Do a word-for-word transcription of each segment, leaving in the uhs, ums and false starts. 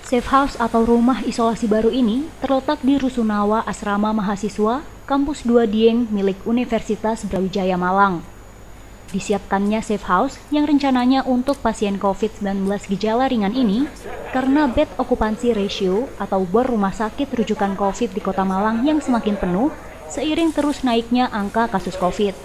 Safe House atau rumah isolasi baru ini terletak di Rusunawa Asrama Mahasiswa, Kampus dua Dieng milik Universitas Brawijaya Malang. Disiapkannya Safe House yang rencananya untuk pasien covid sembilan belas gejala ringan ini karena bed occupancy ratio atau bor rumah sakit rujukan COVID di Kota Malang yang semakin penuh seiring terus naiknya angka kasus COVID.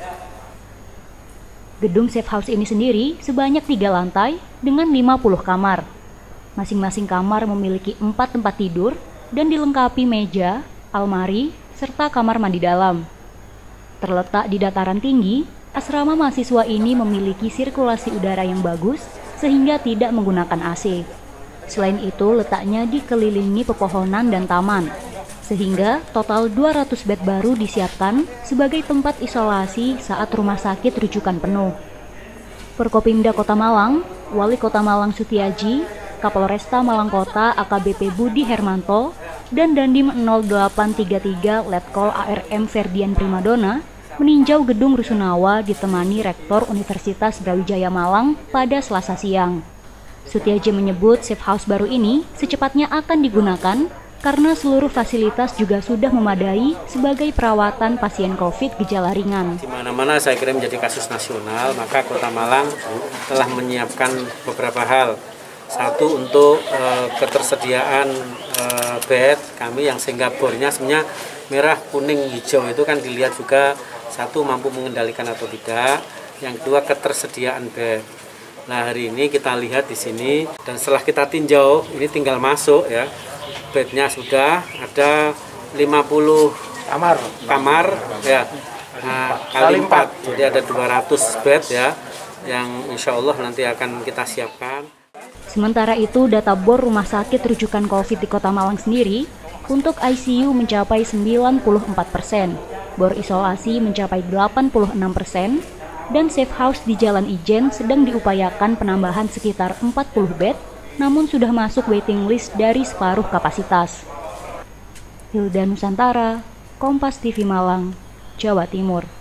Gedung Safe House ini sendiri sebanyak tiga lantai dengan lima puluh kamar. Masing-masing kamar memiliki empat tempat tidur dan dilengkapi meja, almari, serta kamar mandi dalam. Terletak di dataran tinggi, asrama mahasiswa ini memiliki sirkulasi udara yang bagus sehingga tidak menggunakan A C. Selain itu, letaknya dikelilingi pepohonan dan taman, sehingga total dua ratus bed baru disiapkan sebagai tempat isolasi saat rumah sakit rujukan penuh. Forkopimda Kota Malang, Wali Kota Malang Sutiaji, Kapolresta Malang Kota A K B P Budi Hermanto, dan Dandim nol delapan tiga tiga Letkol A R M Ferdian Primadona meninjau gedung Rusunawa ditemani Rektor Universitas Brawijaya Malang pada Selasa siang. Sutiaji menyebut Safe House baru ini secepatnya akan digunakan karena seluruh fasilitas juga sudah memadai sebagai perawatan pasien COVID gejala ringan. Di mana-mana saya kira menjadi kasus nasional, maka Kota Malang telah menyiapkan beberapa hal. Satu untuk uh, ketersediaan uh, bed kami yang sehingga bornya sebenarnya merah, kuning, hijau itu kan dilihat juga satu mampu mengendalikan atau tidak. Yang kedua ketersediaan bed. Nah hari ini kita lihat di sini dan setelah kita tinjau ini tinggal masuk ya, bednya sudah ada lima puluh kamar kamar ya, nah, kali empat jadi ada dua ratus bed ya yang insya Allah nanti akan kita siapkan. Sementara itu, data bor rumah sakit rujukan COVID di Kota Malang sendiri untuk I C U mencapai sembilan puluh empat persen, bor isolasi mencapai delapan puluh enam persen, dan Safe House di Jalan Ijen sedang diupayakan penambahan sekitar empat puluh bed, namun sudah masuk waiting list dari separuh kapasitas. Hilda Nusantara, Kompas T V Malang, Jawa Timur.